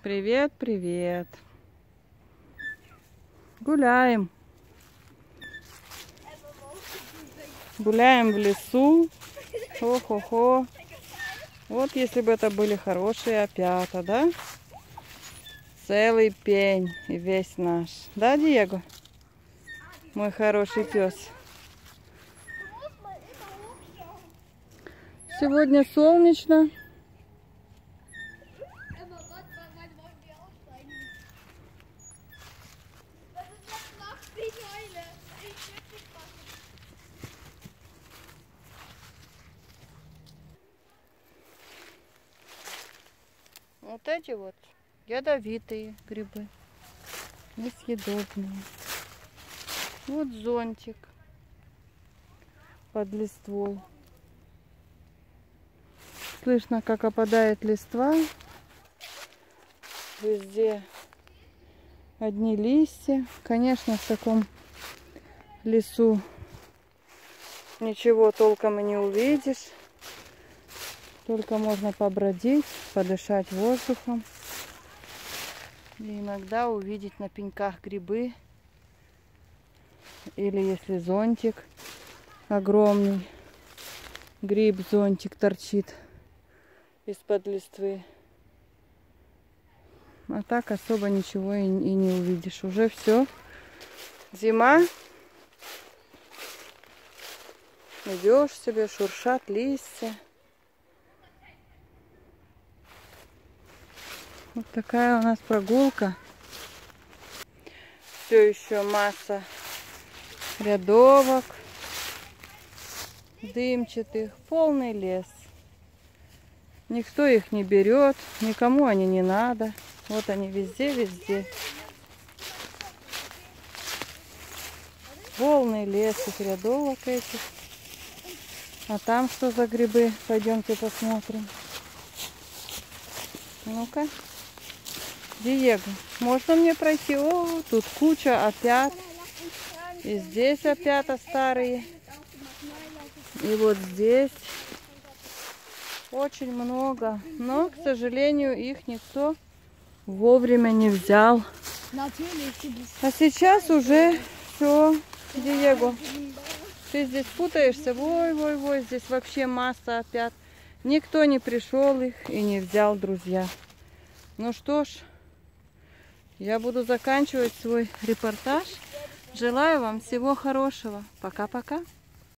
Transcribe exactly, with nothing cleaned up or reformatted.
Привет, привет. Гуляем. Гуляем в лесу. Хо-хо-хо. Вот если бы это были хорошие опята, да? Целый пень и весь наш. Да, Диего? Мой хороший пес. Сегодня солнечно. Вот эти вот ядовитые грибы, несъедобные. Вот зонтик под листвой. Слышно, как опадает листва. Везде одни листья. Конечно, в таком лесу ничего толком и не увидишь. Только можно побродить, подышать воздухом. И иногда увидеть на пеньках грибы. Или если зонтик огромный, гриб-зонтик торчит из-под листвы. А так особо ничего и, и не увидишь. Уже все. Зима. Идешь себе, шуршат листья. Вот такая у нас прогулка. Все еще масса рядовок, дымчатых, полный лес. Никто их не берет, никому они не надо. Вот они везде-везде. Полный лес их рядовок этих. А там что за грибы? Пойдемте посмотрим. Ну-ка. Диего, можно мне пройти? О, тут куча опят. И здесь опята старые. И вот здесь очень много. Но, к сожалению, их никто вовремя не взял. А сейчас уже все. Диего, ты здесь путаешься? Ой-ой-ой, здесь вообще масса опят. Никто не пришел их и не взял, друзья. Ну что ж, я буду заканчивать свой репортаж. Желаю вам всего хорошего. Пока-пока.